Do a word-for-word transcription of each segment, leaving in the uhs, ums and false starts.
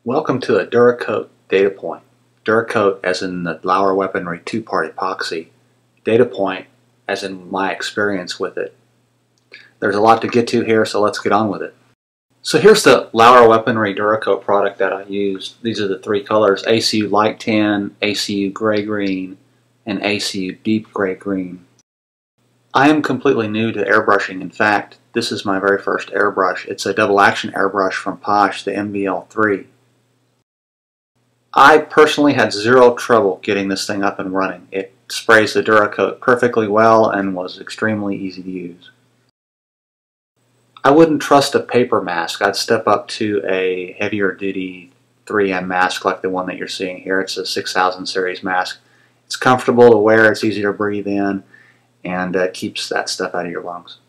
Welcome to a Duracoat data point. Duracoat as in the Lauer Weaponry two-part epoxy. Data point as in my experience with it. There's a lot to get to here, so let's get on with it. So here's the Lauer Weaponry Duracoat product that I used. These are the three colors: A C U Light Tan, A C U Gray Green, and A C U Deep Gray Green. I am completely new to airbrushing. In fact, this is my very first airbrush. It's a double action airbrush from Posh, the M V L three. I personally had zero trouble getting this thing up and running. It sprays the Duracoat perfectly well and was extremely easy to use. I wouldn't trust a paper mask. I'd step up to a heavier duty three M mask like the one that you're seeing here. It's a six thousand series mask. It's comfortable to wear, it's easy to breathe in, and uh, keeps that stuff out of your lungs.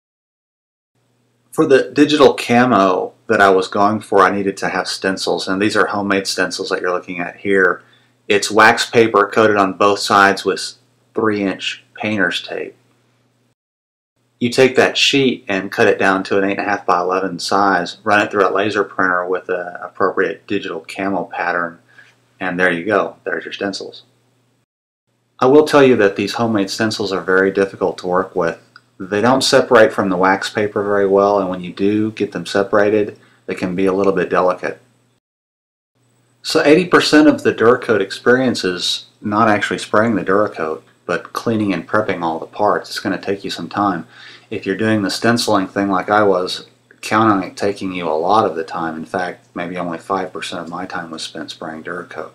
For the digital camo that I was going for, I needed to have stencils, and these are homemade stencils that you're looking at here. It's wax paper coated on both sides with three inch painter's tape. You take that sheet and cut it down to an eight point five by eleven size, run it through a laser printer with an appropriate digital camo pattern, and there you go. There's your stencils. I will tell you that these homemade stencils are very difficult to work with. They don't separate from the wax paper very well, and when you do get them separated, they can be a little bit delicate. So eighty percent of the Duracoat experience is not actually spraying the Duracoat, but cleaning and prepping all the parts. It's going to take you some time. If you're doing the stenciling thing like I was, count on it taking you a lot of the time. In fact, maybe only five percent of my time was spent spraying Duracoat.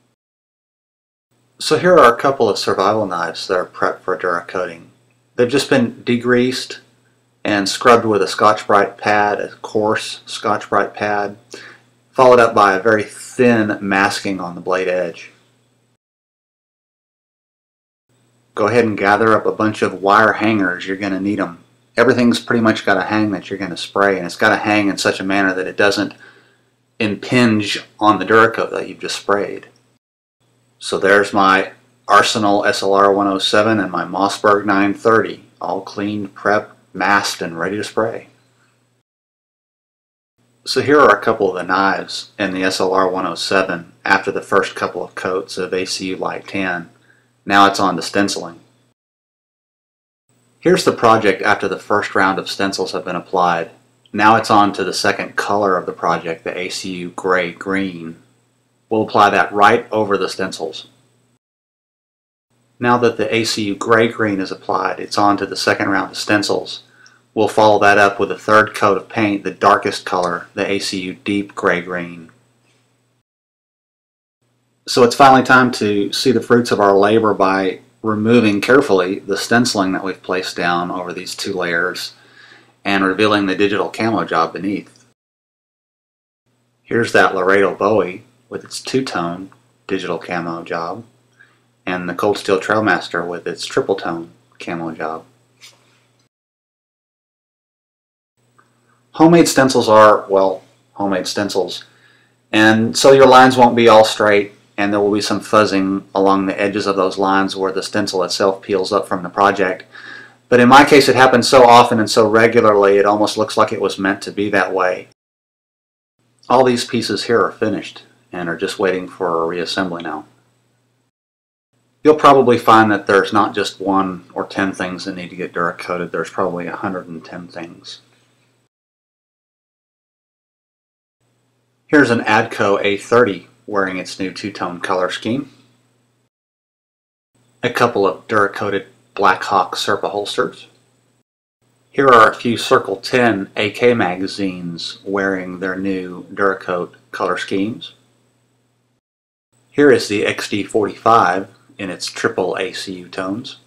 So here are a couple of survival knives that are prepped for Duracoating. They've just been degreased and scrubbed with a Scotch-Brite pad, a coarse Scotch-Brite pad, followed up by a very thin masking on the blade edge. Go ahead and gather up a bunch of wire hangers. You're going to need them. Everything's pretty much got a hang that you're going to spray, and it's got to hang in such a manner that it doesn't impinge on the Duracoat that you've just sprayed. So there's my Arsenal S L R one oh seven and my Mossberg nine thirty, all cleaned, prepped, masked, and ready to spray. So here are a couple of the knives in the S L R one oh seven after the first couple of coats of A C U Light Tan. Now it's on to stenciling. Here's the project after the first round of stencils have been applied. Now it's on to the second color of the project, the A C U Gray Green. We'll apply that right over the stencils. Now that the A C U Gray Green is applied, it's on to the second round of stencils. We'll follow that up with a third coat of paint, the darkest color, the A C U Deep Gray Green. So it's finally time to see the fruits of our labor by removing carefully the stenciling that we've placed down over these two layers and revealing the digital camo job beneath. Here's that Laredo Bowie with its two-tone digital camo job, and the Cold Steel Trailmaster with its triple-tone camo job. Homemade stencils are, well, homemade stencils, and so your lines won't be all straight, and there will be some fuzzing along the edges of those lines where the stencil itself peels up from the project. But in my case, it happens so often and so regularly, it almost looks like it was meant to be that way. All these pieces here are finished and are just waiting for a reassembly now. You'll probably find that there's not just one or ten things that need to get Duracoated. There's probably a hundred and ten things. Here's an Adco A thirty wearing its new two-tone color scheme. A couple of Duracoated Black Hawk Serpa holsters. Here are a few Circle ten A K magazines wearing their new Duracoat color schemes. Here is the X D forty-five in its triple A C U tones.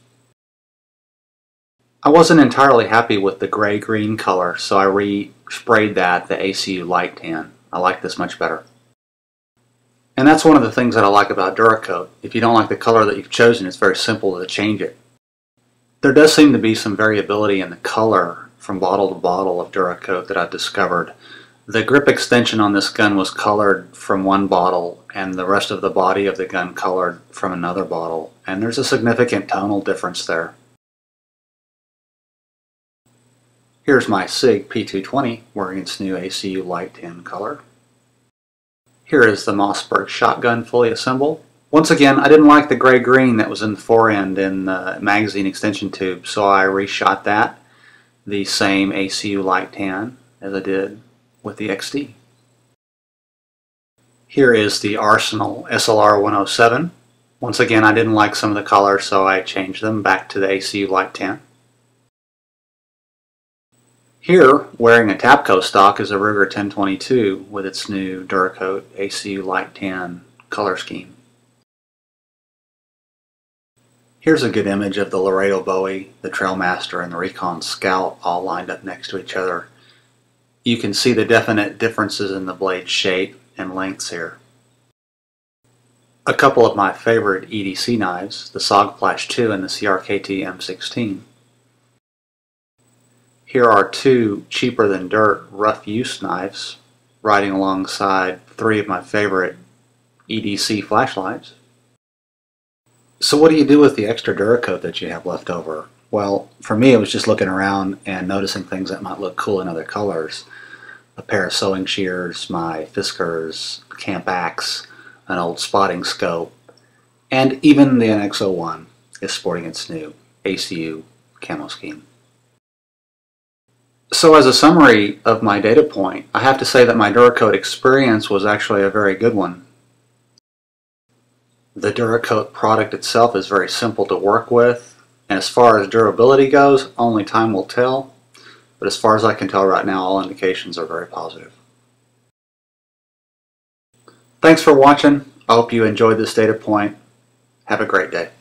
I wasn't entirely happy with the gray-green color, so I re-sprayed that the A C U Light Tan. I like this much better. And that's one of the things that I like about Duracoat. If you don't like the color that you've chosen, it's very simple to change it. There does seem to be some variability in the color from bottle to bottle of Duracoat that I've discovered. The grip extension on this gun was colored from one bottle and the rest of the body of the gun colored from another bottle, and there's a significant tonal difference there. Here's my Sig P two twenty wearing its new A C U Light Tan color. Here is the Mossberg shotgun fully assembled. Once again, I didn't like the gray-green that was in the forend in the magazine extension tube, so I reshot that the same A C U light tan as I did with the X D. Here is the Arsenal S L R one oh seven. Once again, I didn't like some of the colors, so I changed them back to the A C U light tan. Here, wearing a Tapco stock, is a Ruger ten twenty-two with its new Duracoat A C U light tan color scheme. Here's a good image of the Laredo Bowie, the Trailmaster, and the Recon Scout all lined up next to each other. You can see the definite differences in the blade shape and lengths here. A couple of my favorite E D C knives, the S O G Flash two and the C R K T M sixteen. Here are two cheaper than dirt rough use knives riding alongside three of my favorite E D C flashlights. So what do you do with the extra Duracoat that you have left over? Well, for me it was just looking around and noticing things that might look cool in other colors. A pair of sewing shears, my Fiskars camp axe, an old spotting scope, and even the N X oh one is sporting its new A C U camo scheme. So as a summary of my data point, I have to say that my Duracoat experience was actually a very good one. The Duracoat product itself is very simple to work with, and as far as durability goes, only time will tell, but as far as I can tell right now, all indications are very positive. Thanks for watching. I hope you enjoyed this data point. Have a great day.